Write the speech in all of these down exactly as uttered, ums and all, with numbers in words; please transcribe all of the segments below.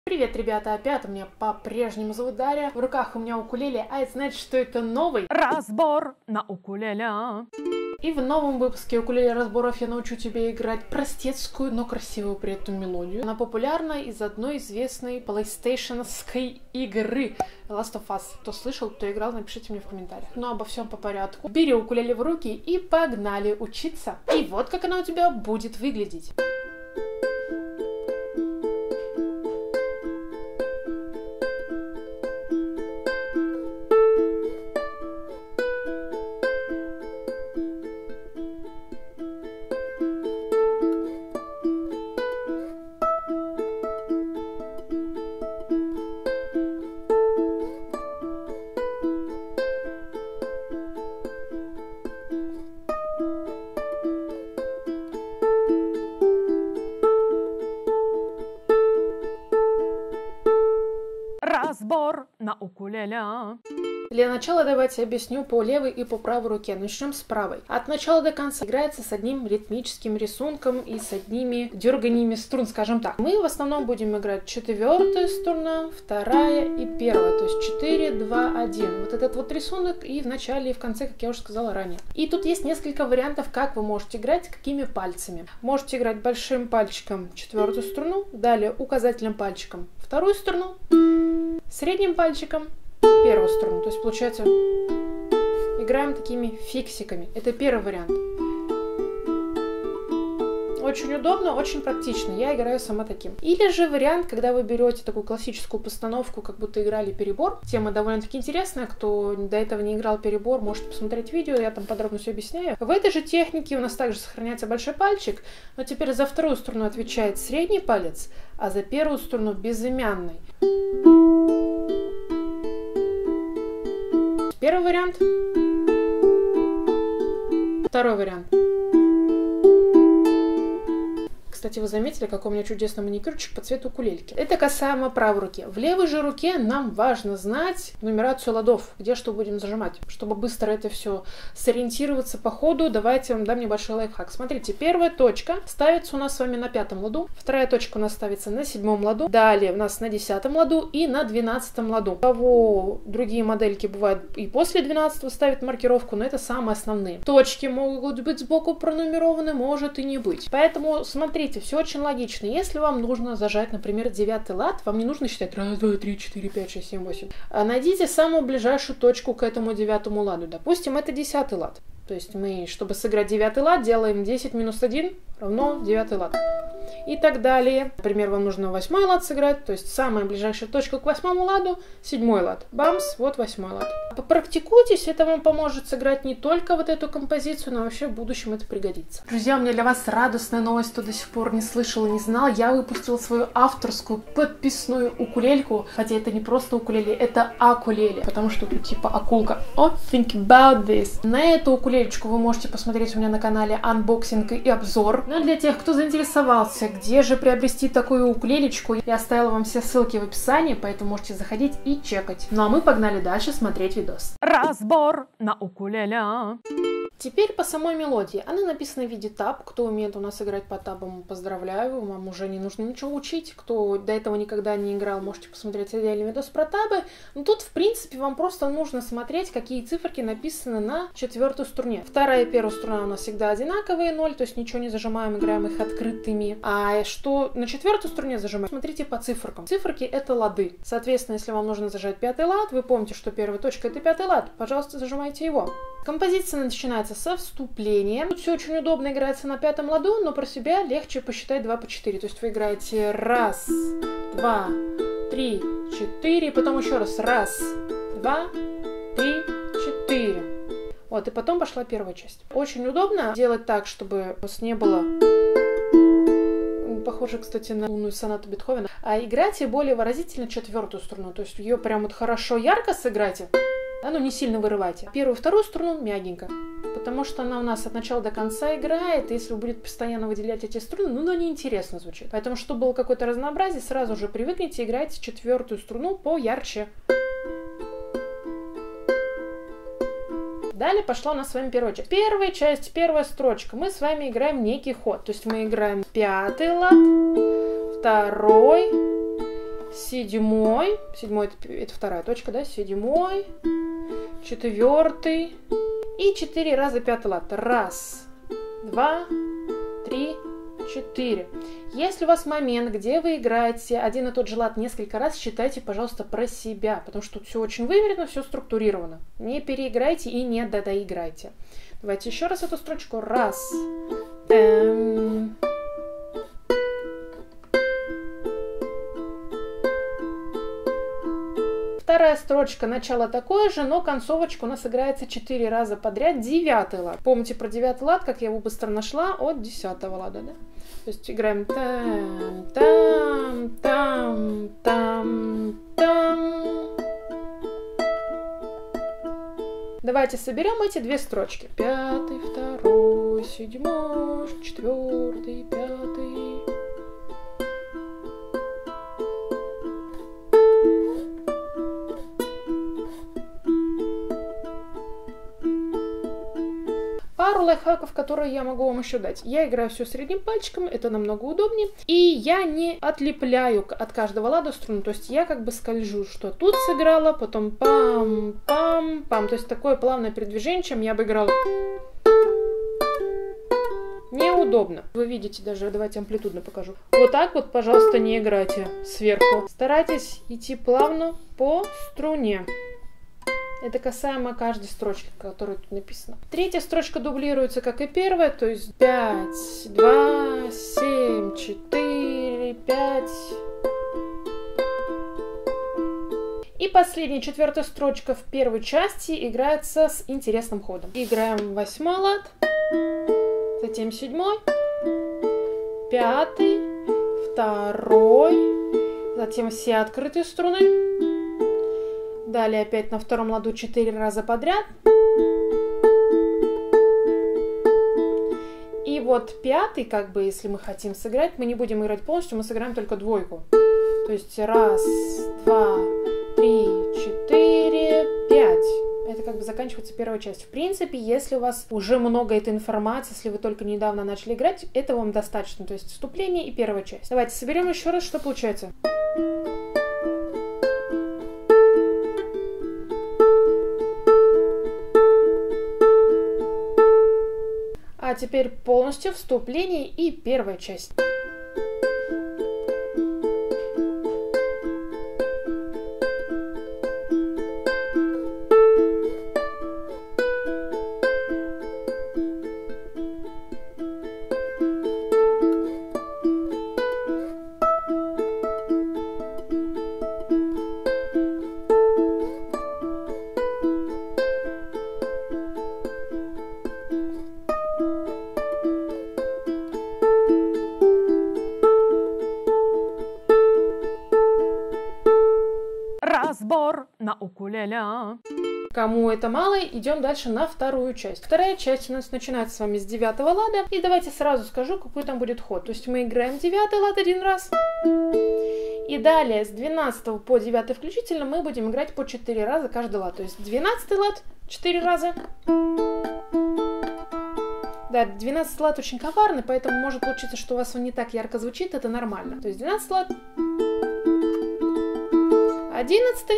Привет, ребята! Опять у меня по-прежнему зовут Дарья. В руках у меня укулеле, а это значит, что это новый разбор на укулеле. И в новом выпуске укулеле разборов я научу тебя играть простецкую, но красивую при этом мелодию. Она популярна из одной известной PlayStation-ской игры Last of Us. Кто слышал, кто играл, напишите мне в комментариях. Но обо всем по порядку. Бери укулеле в руки и погнали учиться. И вот как она у тебя будет выглядеть. Разбор на укулеле. Для начала давайте объясню по левой и по правой руке. Начнем с правой. От начала до конца играется с одним ритмическим рисунком и с одними дерганиями струн, скажем так. Мы в основном будем играть четвертая струна, вторая и первая, то есть четыре, два, один. Вот этот вот рисунок и в начале и в конце, как я уже сказала ранее. И тут есть несколько вариантов, как вы можете играть, какими пальцами. Можете играть большим пальчиком четвертую струну, далее указательным пальчиком вторую струну, средним пальчиком первую струну. То есть получается играем такими фиксиками. Это первый вариант. Очень удобно, очень практично. Я играю сама таким. Или же вариант, когда вы берете такую классическую постановку, как будто играли перебор. Тема довольно-таки интересная. Кто до этого не играл перебор, можете посмотреть видео, я там подробно все объясняю. В этой же технике у нас также сохраняется большой пальчик, но теперь за вторую струну отвечает средний палец, а за первую струну безымянный. Первый вариант. Второй вариант. Кстати, вы заметили, какой у меня чудесный маникюрчик по цвету укулельки. Это касаемо правой руки. В левой же руке нам важно знать нумерацию ладов, где что будем зажимать. Чтобы быстро это все сориентироваться по ходу, давайте я вам дам небольшой лайфхак. Смотрите, первая точка ставится у нас с вами на пятом ладу, вторая точка у нас ставится на седьмом ладу, далее у нас на десятом ладу и на двенадцатом ладу. У кого другие модельки бывают и после двенадцатого ставят маркировку, но это самые основные. Точки могут быть сбоку пронумерованы, может и не быть. Поэтому смотрите, все очень логично. Если вам нужно зажать, например, девятый лад, вам не нужно считать раз, два, три, четыре, пять, шесть, семь, восемь. А найдите самую ближайшую точку к этому девятому ладу. Допустим, это десятый лад. То есть мы, чтобы сыграть девятый лад, делаем десять минус один равно девятый лад. И так далее. Например, вам нужно восьмой лад сыграть, то есть самая ближайшая точка к восьмому ладу, седьмой лад. Бамс, вот восьмой лад. Попрактикуйтесь, это вам поможет сыграть не только вот эту композицию, но вообще в будущем это пригодится. Друзья, у меня для вас радостная новость, кто до сих пор не слышал и не знал. Я выпустила свою авторскую подписную укулельку, хотя это не просто укулеле, это акулеле, потому что тут типа акулка. Oh, think about this. На эту укулелечку вы можете посмотреть у меня на канале анбоксинг и обзор. Но для тех, кто заинтересовался, где же приобрести такую укулелечку, я оставила вам все ссылки в описании, поэтому можете заходить и чекать. Ну а мы погнали дальше смотреть видос. Разбор на укулеле. Теперь по самой мелодии. Она написана в виде таб. Кто умеет у нас играть по табам, поздравляю. Вам уже не нужно ничего учить. Кто до этого никогда не играл, можете посмотреть отдельный видос про табы. Но тут, в принципе, вам просто нужно смотреть, какие циферки написаны на четвертой струне. Вторая и первая струна у нас всегда одинаковые, ноль, то есть ничего не зажимаем, играем их открытыми. А что на четвертой струне зажимаем? Смотрите по циферкам. Циферки — это лады. Соответственно, если вам нужно зажать пятый лад, вы помните, что первая точка — это пятый лад. Пожалуйста, зажимайте его. Композиция начинается со вступления. Тут все очень удобно играется на пятом ладу, но про себя легче посчитать два по четыре. То есть вы играете раз, два, три, четыре, потом еще раз раз, два, три, четыре. Вот, и потом пошла первая часть. Очень удобно делать так, чтобы у вас не было... Похоже, кстати, на лунную сонату Бетховена. А играйте более выразительно четвертую струну. То есть ее прям вот хорошо ярко сыграйте. Да, ну не сильно вырывайте. Первую, вторую струну мягенько. Потому что она у нас от начала до конца играет. И если вы будете постоянно выделять эти струны, ну, ну неинтересно звучит. Поэтому, чтобы было какое-то разнообразие, сразу же привыкните, играйте четвертую струну поярче. Далее пошла у нас с вами первая часть. Первая часть, первая строчка. Мы с вами играем некий ход. То есть мы играем пятый лад, второй, седьмой, седьмой это, это вторая точка, да, седьмой, четвертый и четыре раза пятый лад. Раз, два, три, четыре. Если у вас момент, где вы играете один и тот же лад несколько раз, считайте, пожалуйста, про себя, потому что тут все очень выверено, все структурировано. Не переиграйте и не додоиграйте. Давайте еще раз эту строчку. Раз. Эм. Вторая строчка, начало такое же, но концовочка у нас играется четыре раза подряд, девятый лад. Помните про девятый лад, как я его быстро нашла, от десятого лада, да? То есть играем там, там, там, там, там. Давайте соберем эти две строчки. Пятый, второй, седьмой, четвертый, пятый. Пару лайфхаков, которые я могу вам еще дать. Я играю все средним пальчиком, это намного удобнее. И я не отлепляю от каждого лада струну, то есть я как бы скольжу, что тут сыграла, потом пам-пам-пам. То есть такое плавное передвижение, чем я бы играла. Неудобно. Вы видите даже, давайте амплитудно покажу. Вот так вот, пожалуйста, не играйте сверху. Старайтесь идти плавно по струне. Это касаемо каждой строчки, которая тут написана. Третья строчка дублируется, как и первая, то есть пять, два, семь, четыре, пять. И последняя, четвертая строчка в первой части играется с интересным ходом. Играем восьмой лад, затем седьмой, пятый, второй, затем все открытые струны. Далее опять на втором ладу четыре раза подряд. И вот пятый, как бы, если мы хотим сыграть, мы не будем играть полностью, мы сыграем только двойку. То есть раз, два, три, четыре, пять. Это как бы заканчивается первая часть. В принципе, если у вас уже много этой информации, если вы только недавно начали играть, этого вам достаточно. То есть вступление и первая часть. Давайте соберем еще раз, что получается. А теперь полностью вступление и первая часть. Разбор на укулеле. Кому это мало, идем дальше на вторую часть. Вторая часть у нас начинается с вами с девятого лада. И давайте сразу скажу, какой там будет ход. То есть мы играем девятый лад один раз. И далее с двенадцатого по девятый включительно мы будем играть по четыре раза каждый лад. То есть двенадцатый лад четыре раза. Да, двенадцатый лад очень коварный, поэтому может получиться, что у вас он не так ярко звучит. Это нормально. То есть двенадцатый лад. Одиннадцатый,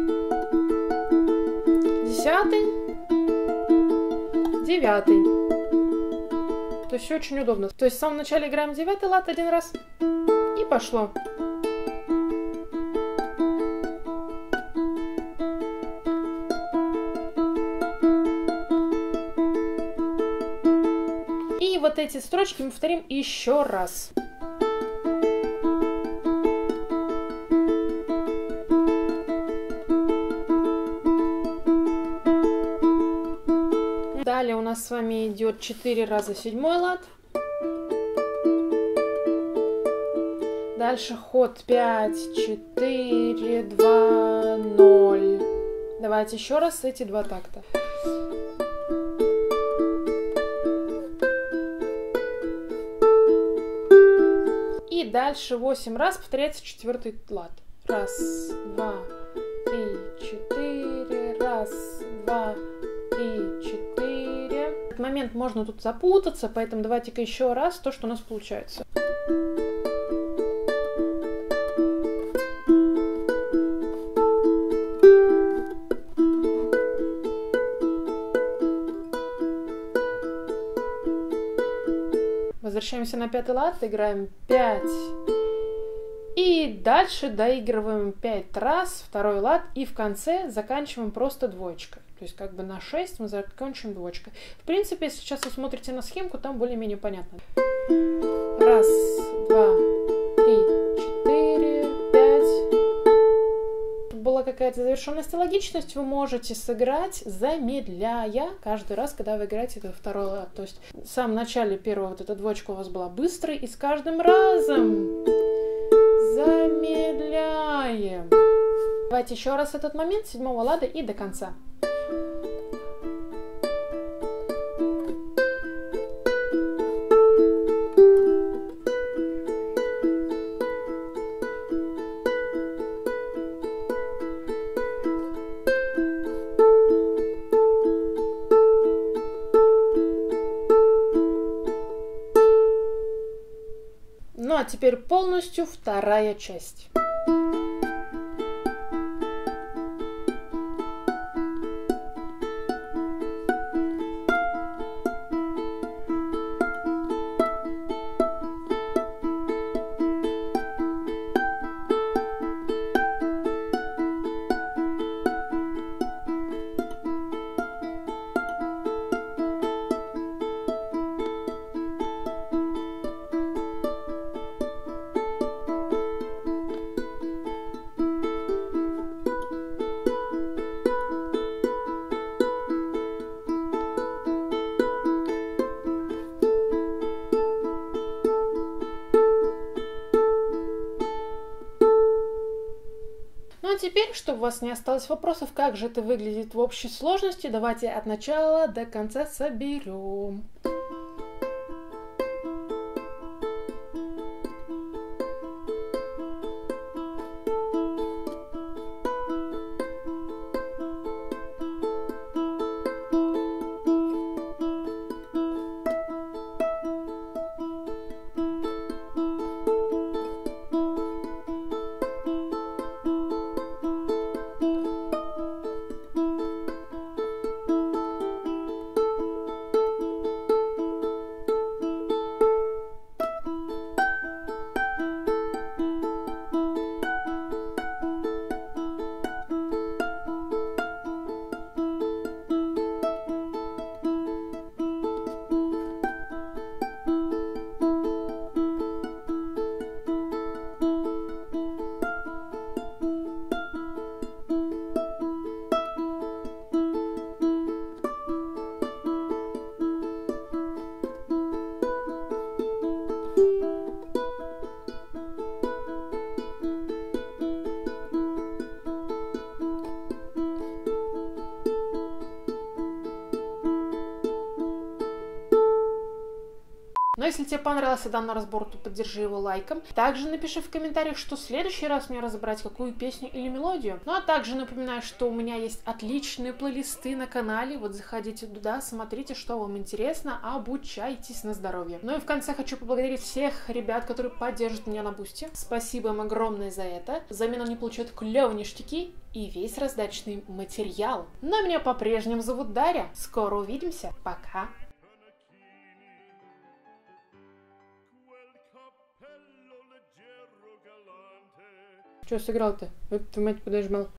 десятый, девятый. То есть все очень удобно. То есть в самом начале играем девятый лад один раз и пошло. И вот эти строчки мы повторим еще раз. Далее у нас с вами идет четыре раза седьмой лад. Дальше ход пять, четыре, два, ноль. Давайте еще раз эти два такта. И дальше восемь раз повторяется четвертый лад. Раз, два, три, четыре. Раз, два, три, четыре. В этот момент можно тут запутаться, поэтому давайте-ка еще раз то, что у нас получается. возвращаемся на пятый лад, играем пять. И дальше доигрываем пять раз, второй лад, и в конце заканчиваем просто двоечкой. То есть как бы на шесть мы закончим двоечкой. В принципе, если сейчас вы смотрите на схемку, там более-менее понятно. Раз, два, три, четыре, пять. Тут была какая-то завершенность и логичность. Вы можете сыграть, замедляя каждый раз, когда вы играете это второй лад. То есть в самом начале первого вот эта двоечка у вас была быстрой, и с каждым разом замедляем. Давайте еще раз этот момент седьмого лада и до конца. Ну а теперь полностью вторая часть. Ну а теперь, чтобы у вас не осталось вопросов, как же это выглядит в общей сложности, давайте от начала до конца соберем. Но если тебе понравился данный разбор, то поддержи его лайком. Также напиши в комментариях, что в следующий раз мне разобрать, какую песню или мелодию. Ну а также напоминаю, что у меня есть отличные плейлисты на канале. Вот заходите туда, смотрите, что вам интересно, обучайтесь на здоровье. Ну и в конце хочу поблагодарить всех ребят, которые поддержат меня на бусте. Спасибо им огромное за это. Взамен они получают клевые ништяки и весь раздаточный материал. Ну а меня по-прежнему зовут Дарья. Скоро увидимся. Пока! Что сыграл-то? Вот ты, мать, подожмал.